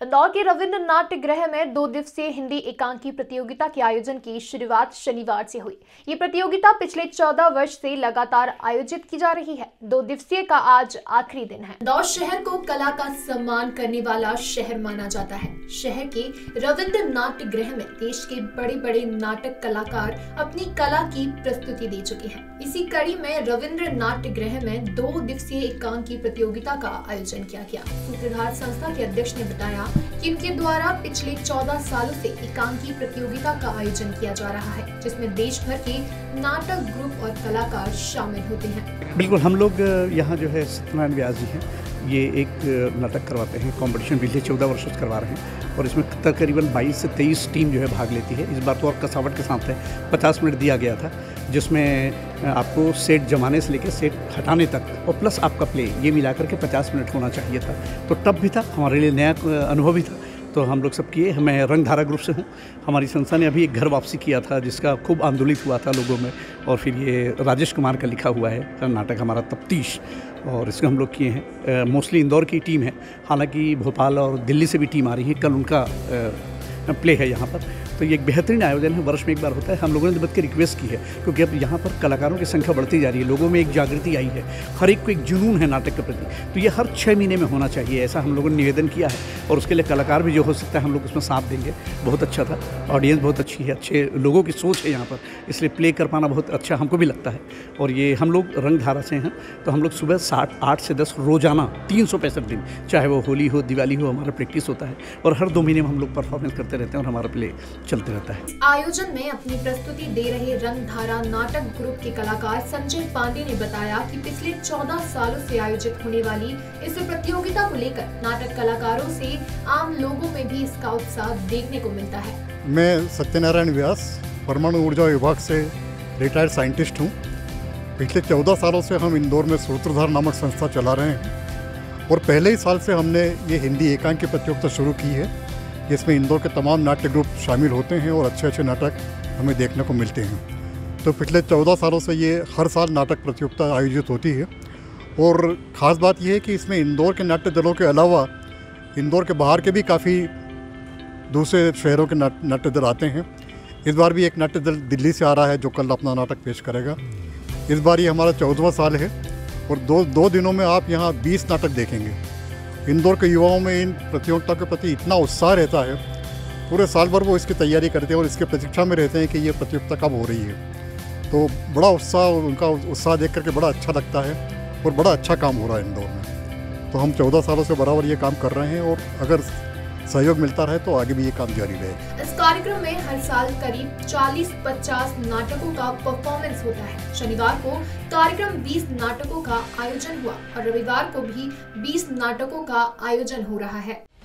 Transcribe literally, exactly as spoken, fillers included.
इंदौर के रविंद्र नाट्य गृह में दो दिवसीय हिंदी एकांकी प्रतियोगिता के आयोजन की शुरुआत शनिवार से हुई। ये प्रतियोगिता पिछले चौदह वर्ष से लगातार आयोजित की जा रही है। दो दिवसीय का आज आखिरी दिन है। इंदौर शहर को कला का सम्मान करने वाला शहर माना जाता है। शहर के रविंद्र नाट्य गृह में देश के बड़े बड़े नाटक कलाकार अपनी कला की प्रस्तुति दे चुके हैं। इसी कड़ी में रविंद्र नाट्य गृह में दो दिवसीय एकांकी प्रतियोगिता का आयोजन किया गया। सूत्रधार संस्था के अध्यक्ष ने बताया कि इनके द्वारा पिछले चौदह सालों से एकांकी प्रतियोगिता का आयोजन किया जा रहा है, जिसमें देश भर के नाटक ग्रुप और कलाकार शामिल होते हैं। बिल्कुल, हम लोग यहाँ जो है सत्यनारायण व्यास जी हैं, ये एक नाटक करवाते हैं। कंपटीशन पिछले चौदह वर्षों से करवा रहे हैं और इसमें तकरीबन बाईस से तेईस टीम जो है भाग लेती है। इस बार तो और कसावट के साथ है, पचास मिनट दिया गया था, जिसमें आपको सेट जमाने से लेकर सेट हटाने तक और प्लस आपका प्ले, ये मिलाकर के पचास मिनट होना चाहिए था। तो टफ भी था, हमारे लिए नया अनुभव भी था, तो हम लोग सब किए। मैं रंगधारा ग्रुप से हूँ। हमारी संस्था ने अभी एक घर वापसी किया था, जिसका खूब आंदोलित हुआ था लोगों में, और फिर ये राजेश कुमार का लिखा हुआ है नाटक हमारा तफ्तीश, और इसको हम लोग किए हैं। मोस्टली इंदौर की टीम है, हालांकि भोपाल और दिल्ली से भी टीम आ रही है। कल उनका आ, प्ले है यहाँ पर। तो ये एक बेहतरीन आयोजन है, वर्ष में एक बार होता है। हम लोगों ने बद के रिक्वेस्ट की है, क्योंकि अब यहाँ पर कलाकारों की संख्या बढ़ती जा रही है, लोगों में एक जागृति आई है, हर एक को एक जुनून है नाटक के प्रति। तो ये हर छः महीने में होना चाहिए, ऐसा हम लोगों ने निवेदन किया है। और उसके लिए कलाकार भी जो हो सकता है हम लोग उसमें साथ देंगे। बहुत अच्छा था, ऑडियंस बहुत अच्छी है, अच्छे लोगों की सोच है यहाँ पर, इसलिए प्ले कर पाना बहुत अच्छा हमको भी लगता है। और ये हम लोग रंगधारा से हैं, तो हम लोग सुबह साठ आठ से दस रोजाना तीन सौ पैंसठ दिन, चाहे वो होली हो दिवाली हो, हमारा प्रैक्टिस होता है। और हर दो महीने में हम लोग परफॉर्मेंस करते रहते हैं और हमारा प्ले चलते रहता है। आयोजन में अपनी प्रस्तुति दे रहे रंगधारा नाटक ग्रुप के कलाकार संजय पांडे ने बताया कि पिछले चौदह सालों से आयोजित होने वाली इस प्रतियोगिता को लेकर नाटक कलाकारों से आम लोगों में भी इसका उत्साह देखने को मिलता है। मैं सत्यनारायण व्यास, परमाणु ऊर्जा विभाग से रिटायर्ड साइंटिस्ट हूँ। पिछले चौदह सालों से हम इंदौर में सूत्रधार नामक संस्था चला रहे हैं, और पहले ही साल से हमने ये हिंदी एकांकी प्रतियोगिता शुरू की है, जिसमें इंदौर के तमाम नाट्य ग्रुप शामिल होते हैं और अच्छे अच्छे नाटक हमें देखने को मिलते हैं। तो पिछले चौदह सालों से ये हर साल नाटक प्रतियोगिता आयोजित होती है। और ख़ास बात यह है कि इसमें इंदौर के नाट्य दलों के अलावा इंदौर के बाहर के भी काफ़ी दूसरे शहरों के नाट्य दल आते हैं। इस बार भी एक नाट्य दल दिल्ली से आ रहा है, जो कल अपना नाटक पेश करेगा। इस बार ये हमारा चौदहवां साल है, और दो दो दिनों में आप यहाँ बीस नाटक देखेंगे। इंदौर के युवाओं में इन प्रतियोगिता के प्रति इतना उत्साह रहता है, पूरे साल भर वो इसकी तैयारी करते हैं और इसके प्रतीक्षा में रहते हैं कि ये प्रतियोगिता कब हो रही है। तो बड़ा उत्साह, उनका उत्साह देख करके बड़ा अच्छा लगता है, और बड़ा अच्छा काम हो रहा है इंदौर में। तो हम चौदह सालों से बराबर ये काम कर रहे हैं, और अगर सहयोग मिलता रहे तो आगे भी ये काम जारी रहेगा। इस कार्यक्रम में हर साल करीब चालीस पचास नाटकों का परफॉर्मेंस होता है। शनिवार को कार्यक्रम बीस नाटकों का आयोजन हुआ और रविवार को भी बीस नाटकों का आयोजन हो रहा है।